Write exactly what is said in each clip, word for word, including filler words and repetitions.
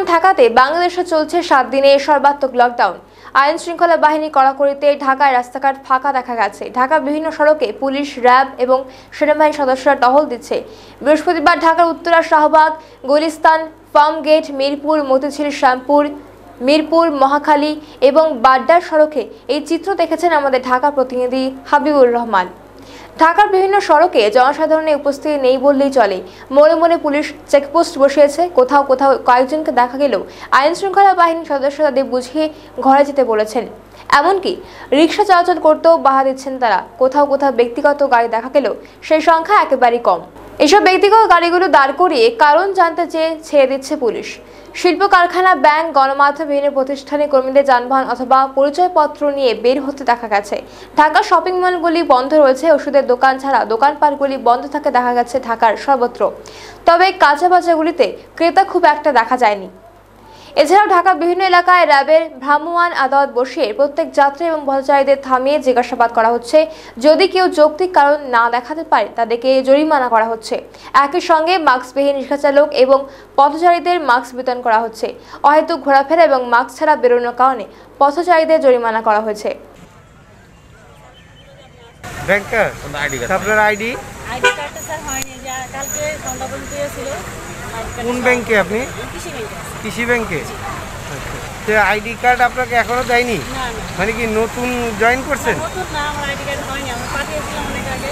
সংক্রমণ ঠেকাতে বাংলাদেশে চলছে সাত দিনে সর্বাত্মক লকডাউন। আইন শৃঙ্খলা বাহিনী কড়াকড়িতে ঢাকায় রাস্তাঘাট ফাঁকা দেখা গেছে। ঢাকার বিভিন্ন সড়কে পুলিশ, র্যাব এবং সেনাবাহিনী সদস্যরা টহল দিচ্ছে। বৃহস্পতিবার ঢাকার উত্তরা, শাহবাগ, গুলিস্তান, ফার্মগেট, মিরপুর, মতিঝিল, শ্যামপুর, মিরপুর, মহাখালী এবং বাড্ডার সড়কে এই চিত্র দেখেছেন আমাদের ঢাকা প্রতিনিধি হাবিবুর রহমান। ঢাকার বিভিন্ন সড়কে জনসাধারণের উপস্থিতি নেই বললেই চলে। মোড়ে মোড়ে পুলিশ চেকপোস্ট বসিয়েছে। কোথাও কোথাও কয়েকজনকে দেখা গেলেও আইন শৃঙ্খলা বাহিনীর সদস্যরা তাদের বুঝিয়ে ঘরে যেতে বলেছেন। এমনকি রিক্সা চলাচল করতেও বাধা দিচ্ছেন তারা। কোথাও কোথাও ব্যক্তিগত গাড়ি দেখা গেলেও সেই সংখ্যা একেবারেই কম। এসব ব্যক্তিগত গাড়িগুলো দাঁড় করিয়ে কারণ জানতে চেয়ে ছেড়ে দিচ্ছে পুলিশ। শিল্প কারখানা, ব্যাংক, গণমাধ্যম, বিভিন্ন প্রতিষ্ঠানে কর্মীদের যানবাহন অথবা পরিচয়পত্র নিয়ে বের হতে দেখা গেছে। ঢাকার শপিং মলগুলি বন্ধ রয়েছে। ওষুধের দোকান ছাড়া দোকানপাটগুলি বন্ধ থাকে দেখা গেছে ঢাকার সর্বত্র। তবে কাঁচা বাজারগুলিতে ক্রেতা খুব একটা দেখা যায়নি। এছাড়াও ঢাকার বিভিন্ন এলাকায় র্যাবের ভ্রাম্যমাণ আদালত বসিয়ে প্রত্যেক যাত্রী এবং পথচারীদের থামিয়ে জিজ্ঞাসাবাদ করা হচ্ছে। যদি কেউ যৌক্তিক কারণ না দেখাতে পারে তাদেরকে জরিমানা করা হচ্ছে। একই সঙ্গে মাস্কবিহীন রিক্সাচালক এবং পথচারীদের মাস্ক বিতরণ করা হচ্ছে। অহেতুক ঘোরাফেরা এবং মাস্ক ছাড়া বেরোনোর কারণে পথচারীদের জরিমানা করা হয়েছে। ব্যাংকার আপনার আইডি আইডি কার্ডটা স্যার হয়নি, যা কালকে সন্ধ্যা পর্যন্ত ছিল। কোন ব্যাংকে আপনি? কৃষি ব্যাংকে। কৃষি ব্যাংকে। তো আইডি কার্ড আপনাকে এখনো দেয়নি? না না, মানে কি নতুন জয়েন করছেন? নতুন না, আমার আইডি কার্ড হয়নি। আমি পাঠিয়েছিলাম অনেক আগে।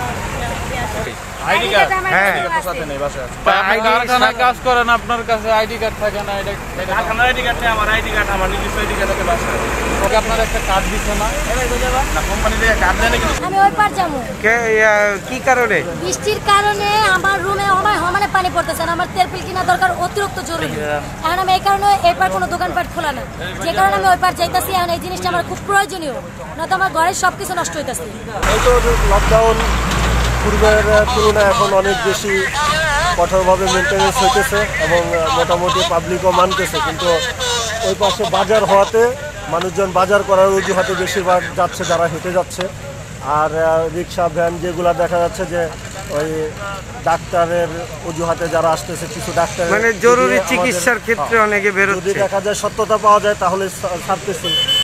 আইডি কার্ড হ্যাঁ সাথে নেই, বাসায় আছে। আইডি কারখানায় কাজ করেন, আপনার কাছে আইডি কার্ড থাকে না? এটা কারখানার আইডি কার্ড নেই, আমার আইডি কার্ড, আমার নিজস্ব আইডি কার্ড আছে বাসায়। ওকে আপনার একটা কার্ড দিচ্ছে না? না, কোম্পানি থেকে কার্ড দেয় না কিন্তু। আমি ওই পার যাবো। কে কি কারণে? বৃষ্টির কারণে আমার রুমে আমার সমানে পানি পড়তেছে না। আমার তেরপিল কিনা দরকার অতিরিক্ত জরুরি। এখন আমি এই কারণে এই পার কোনো দোকানপাট খোলা না, যে কারণে আমি ওই পার যাইতেছি। এখন এই জিনিসটা আমার খুব প্রয়োজনীয়, নয়তো আমার ঘরের সব কিছু নষ্ট হইতেছে। এই তো লকডাউন পূর্বের তুলনায় এখন অনেক বেশি কঠোরভাবে মেনটেন্যান্স হইতেছে এবং মোটামুটি পাবলিকও মানতেছে। কিন্তু ওই পাশে বাজার হওয়াতে মানুষজন বাজার করার অজুহাতে বেশিরভাগ যাচ্ছে, যারা হেঁটে যাচ্ছে। আর রিক্সা, ভ্যান যেগুলো দেখা যাচ্ছে যে ওই ডাক্তারের অজুহাতে যারা আসতেছে, কিছু ডাক্তার মানে জরুরি চিকিৎসার ক্ষেত্রে অনেকে বেরোচ্ছে। যদি দেখা যায় সত্যতা পাওয়া যায় তাহলে ছাড়তেছে।